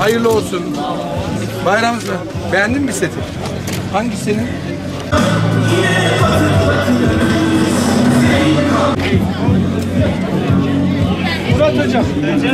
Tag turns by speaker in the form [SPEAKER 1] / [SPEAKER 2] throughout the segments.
[SPEAKER 1] Hayırlı olsun. Bayramınız var. Beğendin mi seti? Hangisi senin?
[SPEAKER 2] Murat Hocam.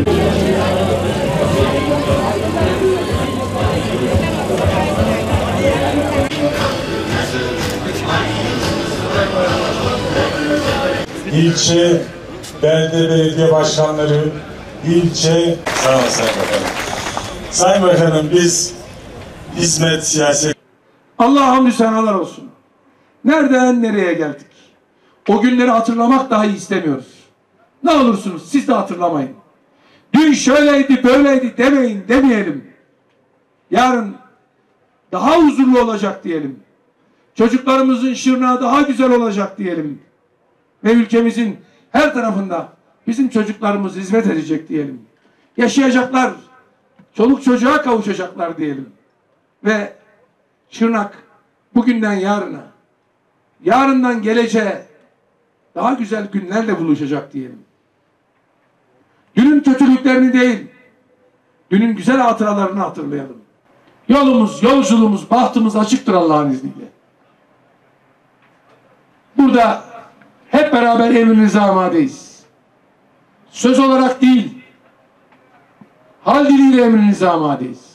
[SPEAKER 3] İlçe, belde belediye başkanları, ilçe... Sağ olun Sayın Bakanım. Sayın Bakanım, biz hizmet, siyaset...
[SPEAKER 4] Allah'a hamdü senalar olsun. Nereden nereye geldik? O günleri hatırlamak dahi istemiyoruz. Ne olursunuz siz de hatırlamayın. Dün şöyleydi böyleydi demeyin, demeyelim. Yarın daha huzurlu olacak diyelim. Çocuklarımızın şırnağı daha güzel olacak diyelim. Ve ülkemizin her tarafında bizim çocuklarımız hizmet edecek diyelim. Yaşayacaklar, çoluk çocuğa kavuşacaklar diyelim. Ve Şırnak bugünden yarına, yarından geleceğe daha güzel günlerle buluşacak diyelim. Dünün kötülüklerini değil, dünün güzel hatıralarını hatırlayalım. Yolumuz, yolculuğumuz, bahtımız açıktır Allah'ın izniyle. Burada hep beraber emrinize amadeyiz. Söz olarak değil, hal diliyle emrinize amadeyiz.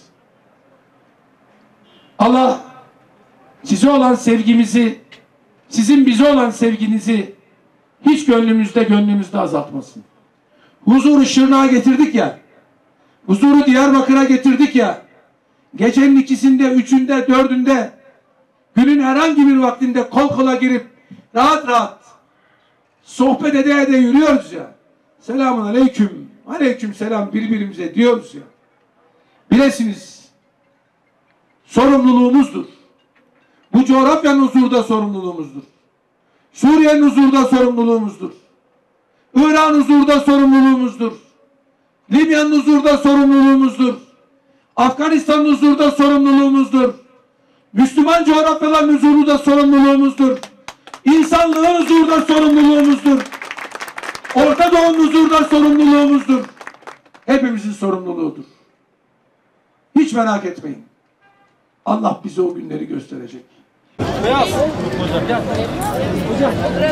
[SPEAKER 4] Allah size olan sevgimizi, sizin bize olan sevginizi hiç gönlümüzde azaltmasın. Huzuru Şırnak'a getirdik ya, huzuru Diyarbakır'a getirdik ya, gecenin ikisinde, üçünde, dördünde, günün herhangi bir vaktinde kol kola girip rahat rahat sohbet ede ede yürüyoruz ya. Selamun aleyküm, aleyküm selam birbirimize diyoruz ya. Bilesiniz, sorumluluğumuzdur. Bu coğrafyanın huzurda sorumluluğumuzdur. Suriye'nin huzurda sorumluluğumuzdur. İran huzurda sorumluluğumuzdur. Libya'nın huzurda sorumluluğumuzdur. Afganistan'ın huzurda sorumluluğumuzdur. Müslüman coğrafyaların huzurda sorumluluğumuzdur. İnsanlığın huzurda sorumluluğumuzdur. Orta Doğu'nun huzurda sorumluluğumuzdur. Hepimizin sorumluluğudur. Hiç merak etmeyin. Allah bize o günleri gösterecek.
[SPEAKER 2] Beyaz. Hocam gel. Hocam.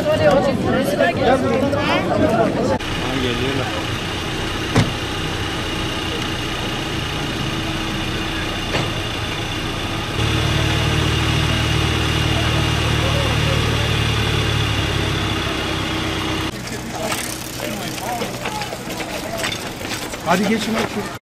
[SPEAKER 2] Geliyorlar.
[SPEAKER 1] Hadi geçin bakayım.